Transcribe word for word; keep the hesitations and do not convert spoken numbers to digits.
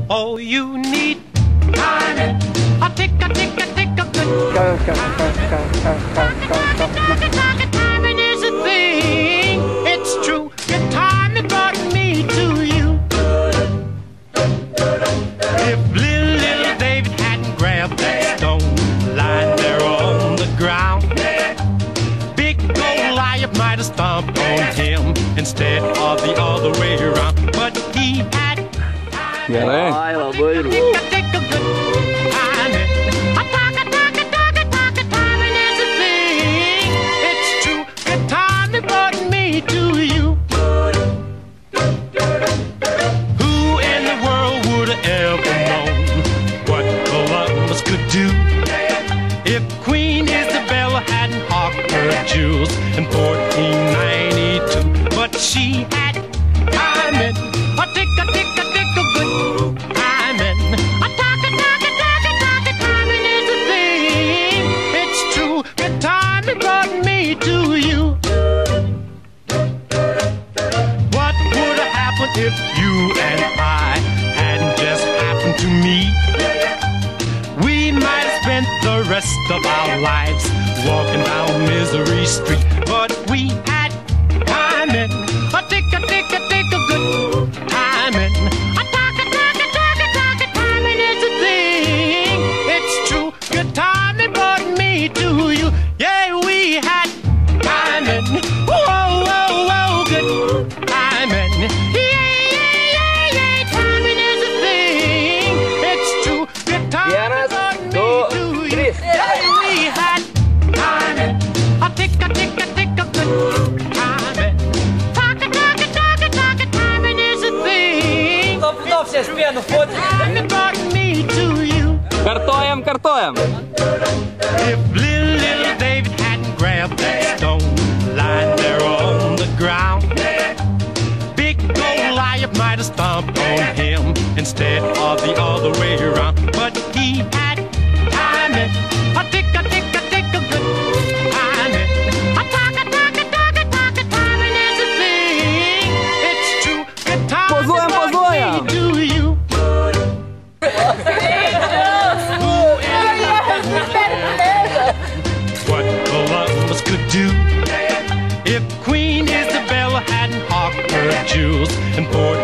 all you need time. A tick a tick a tick a good. Go go go go go go go go. Timing is a thing. It's true. Your timing brought me to you. If little little David hadn't grabbed that stone lying there on the ground, big Goliath might have stomped on him instead of the other way around. But he had Galera. Ai, Lambeiro. In fourteen ninety-two, but she had timing, a tick a tick a tick a good timing, a talk a talk a talk a talk a timing is a thing. It's true, good timing brought me to you. What would have happened if you and I hadn't just happened to meet? We might have spent the rest of our lives walking down Misery Street, but we had timing, a tick a tick a tick a good timing, a talk a talk a talk a talk a timing is a thing. It's true, good timing brought me to you. Yeah, we had timing, whoa whoa whoa, good timing. Yeah yeah yeah yeah, timing is a thing. It's true, good timing brought me to you. Yeah, we had a tick a tick a tick a good timing. Talk a talk a talk a talk a timing is a thing. Timing brought me to you. Картоем, картоем. If little little David hadn't grabbed that stone lying there on the ground, big Goliath might have stomped on him instead of the other way around. But he had timing, a tick a tick a tick a good. Позуем, позуем. What Columbus could do if Queen Isabella hadn't hawked her jewels and poured